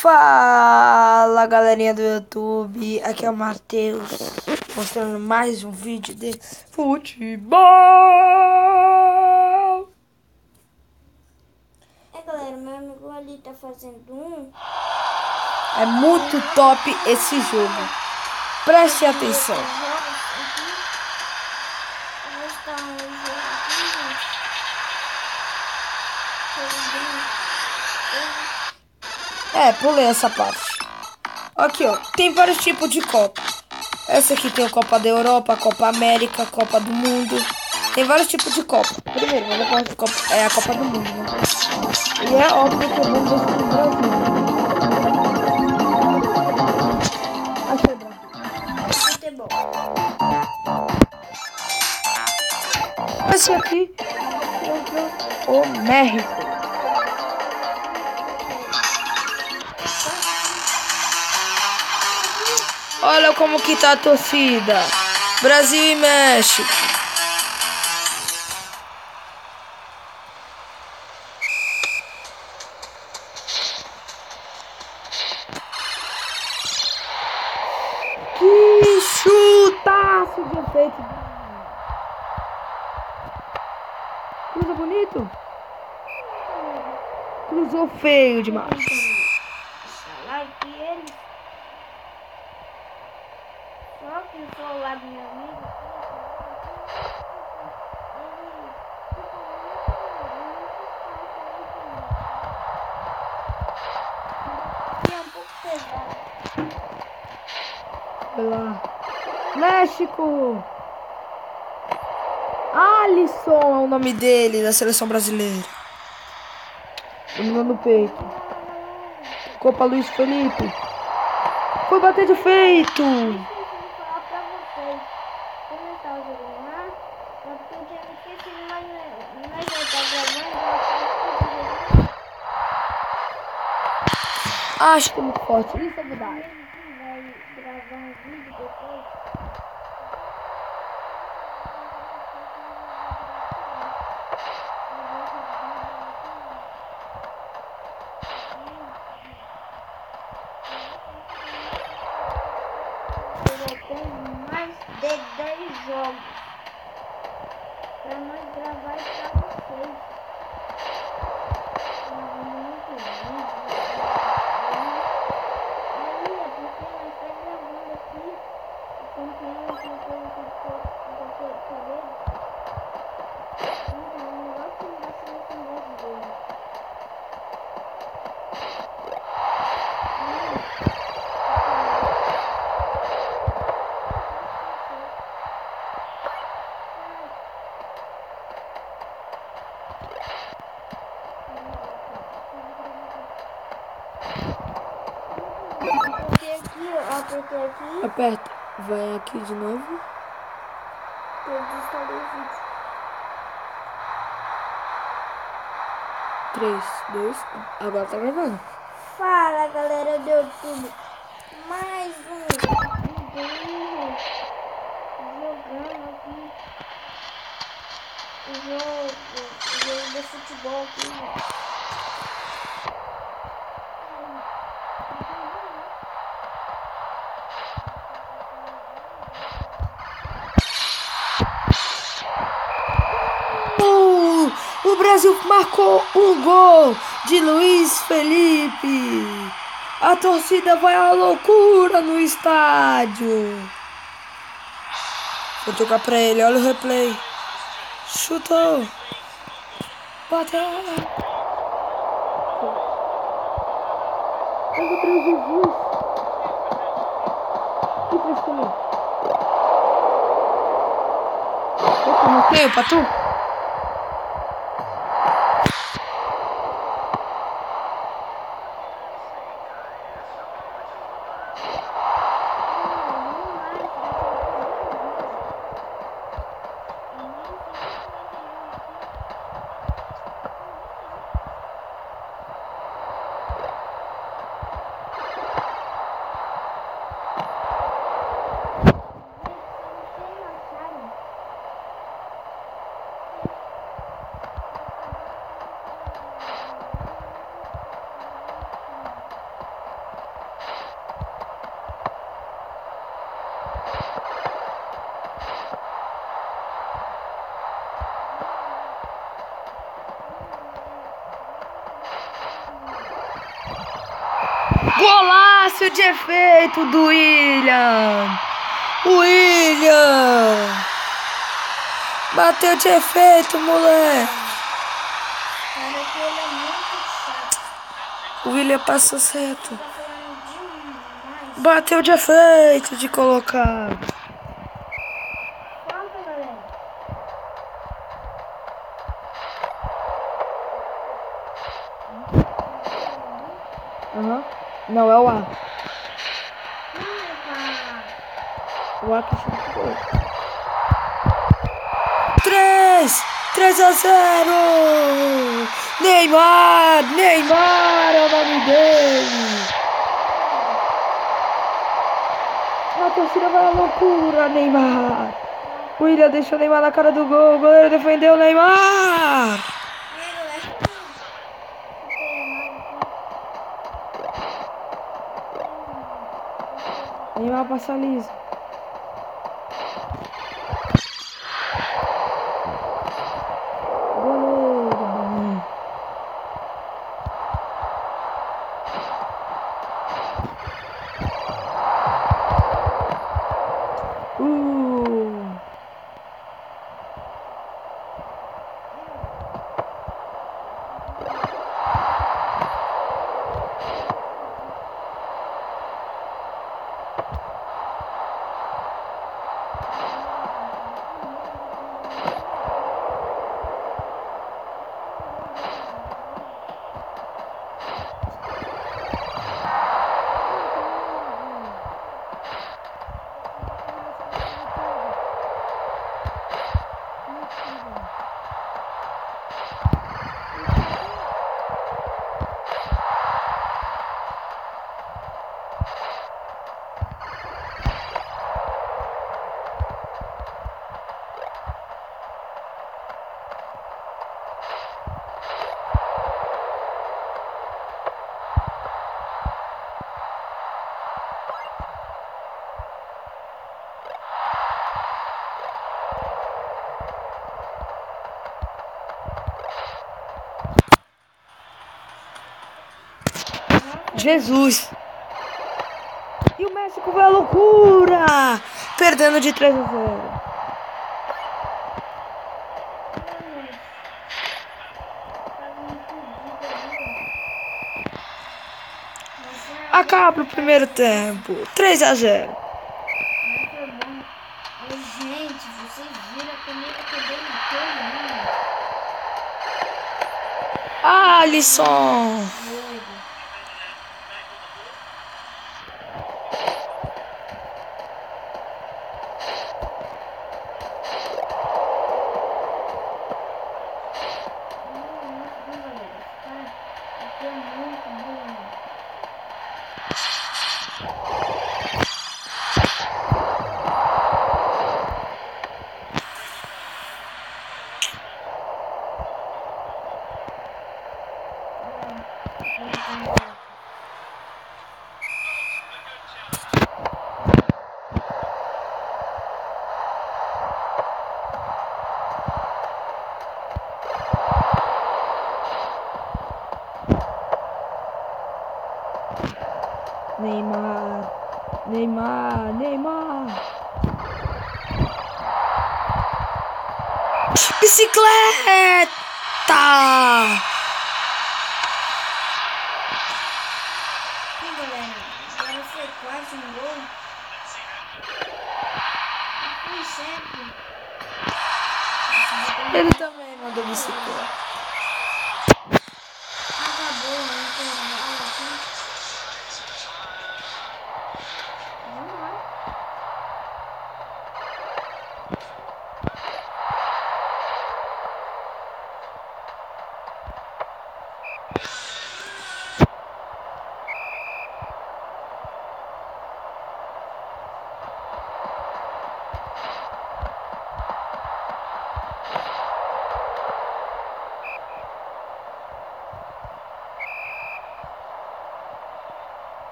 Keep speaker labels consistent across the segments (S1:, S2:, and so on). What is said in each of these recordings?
S1: Fala galerinha do YouTube, aqui é o Matheus, mostrando mais um vídeo de futebol.
S2: Galera, meu amigo ali tá fazendo um.
S1: É muito top esse jogo, preste atenção. Pulei essa parte. Aqui ó, tem vários tipos de Copa. Essa aqui tem a Copa da Europa, a Copa América, a Copa do Mundo. Tem vários tipos de Copa. Primeiro, vamos falar de Copa, é a Copa do Mundo, né? E é óbvio que eu vou ver no Brasil. Achei Brasil.
S2: Futebol.
S1: Esse aqui é o México. Olha como que tá a torcida. Brasil e México. Que chutaço de efeito. Cruza bonito. Cruzou feio demais.
S2: Like ele. Só que for lá do meu amigo. Ele é um pouco pesado.
S1: Vai lá. México. Alisson é o nome dele, da seleção brasileira. Dominando no peito. Copa Luiz Felipe. Foi bater de feito.
S2: Falar pra vocês. Quando eu tava jogando lá, porque eu tinha me esquecido, mas eu tava gravando.
S1: Acho que é muito forte. Isso é verdade.
S2: Vai gravar um vídeo depois. Eu tenho mais de 10 jogos pra nós gravar isso pra vocês. Muito vídeo. Aí é porque nós tá gravando aqui o campeonato que eu falei. Então, o negócio da seleção brasileira. Apertei aqui.
S1: Aperta. Vai aqui de novo.
S2: Eu desinstalei o vídeo.
S1: 3, 2, 1. Agora tá gravando.
S2: Fala galera do YouTube. Mais um vídeo jogando aqui. O jogo de futebol aqui.
S1: O Brasil marcou um gol de Luiz Felipe. A torcida vai à loucura no estádio. Vou jogar pra ele, olha o replay. Chutou. Bateu. Eu vou trazer Jesus. Que prestou? Opa, não tem o Patu? Golaço de efeito do William! William! Bateu de efeito, moleque!
S2: Cara, que ele é muito chato.
S1: O William passou certo.
S2: Tá falando demais.
S1: Bateu de efeito de colocar.
S2: Falta, galera.
S1: Aham. Não, é o A.
S2: Não é pra...
S1: O A que chutou. 3-0! Neymar! Neymar é o nome dele! A torcida vai à loucura, Neymar! O William deixou o Neymar na cara do gol. O goleiro defendeu o Neymar! Neymar passa liso. Goleiro. Jesus! E o México vai à loucura! Perdendo de 3-0. Acaba o primeiro tempo. 3-0.
S2: Gente, vocês viram como ele acabou todo mundo?
S1: Alisson! Neymar, Neymar, Neymar. Bicicleta!
S2: E galera, agora foi quase um gol. Foi certo.
S1: Ele também mandou bicicleta.
S2: Acabou o intervalo aqui. Vamos lá.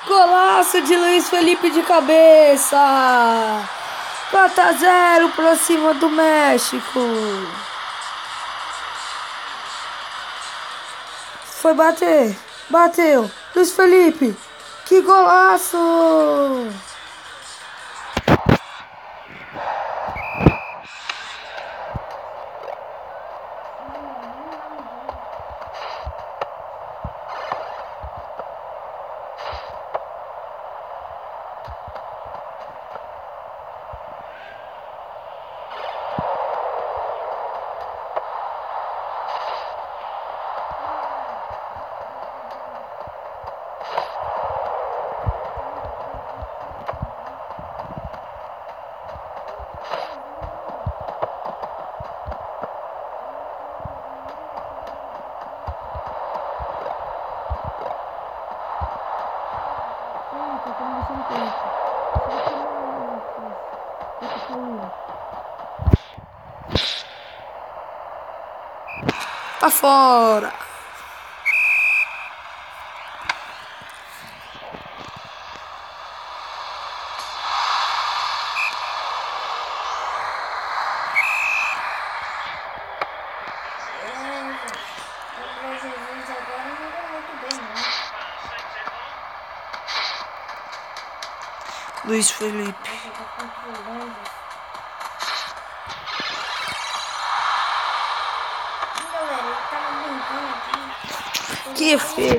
S1: Golaço de Luiz Felipe de cabeça. 4-0 pra cima do México. Foi bater. Bateu. Luiz Felipe. Que golaço. Tá fora.
S2: Jesus agora não deu muito bem, não.
S1: Luiz Felipe.
S2: Ele tá controlando. Galera, ele tava brincando aqui.
S1: Que feio.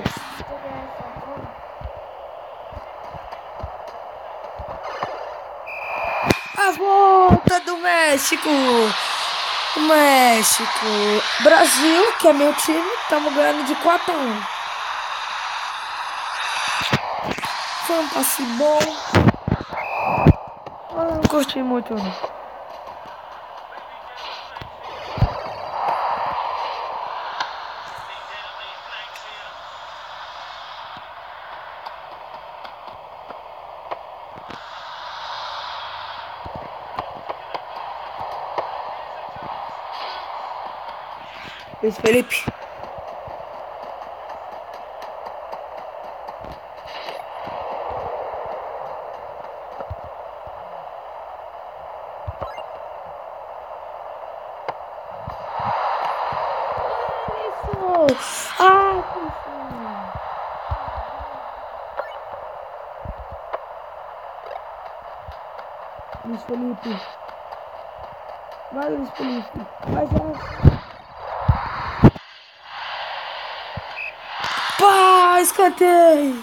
S1: A volta do México. O México. Brasil, que é meu time, estamos ganhando de 4-1. Foi um passe bom. Eu não curti muito, não. Luiz Felipe. Luiz Felipe. Vai, Luiz Felipe. Vai, já. Pá, escanteio.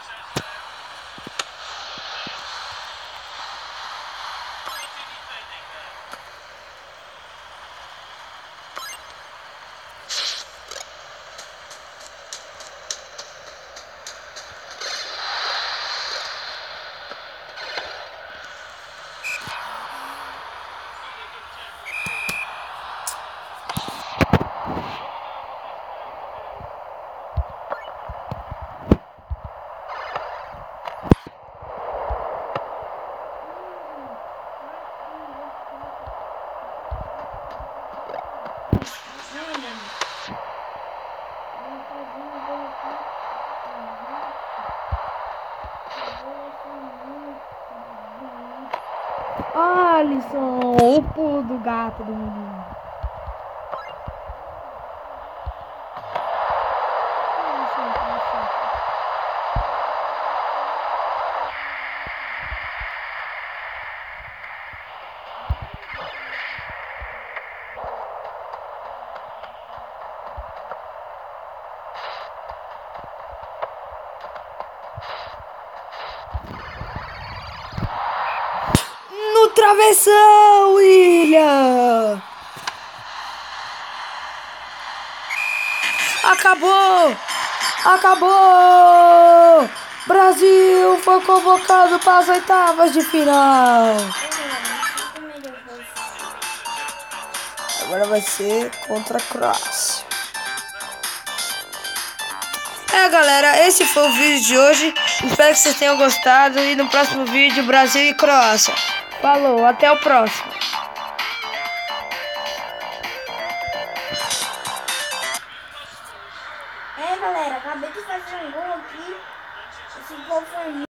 S1: Alisson, o pulo do gato do menino. No travessão, William! Acabou! Acabou! Brasil foi convocado para as oitavas de final. Agora vai ser contra a Croácia. Galera, esse foi o vídeo de hoje. Espero que vocês tenham gostado. E no próximo vídeo, Brasil e Croácia. Falou, até o próximo.
S2: Galera, acabei de fazer um gol aqui. esse conformismo.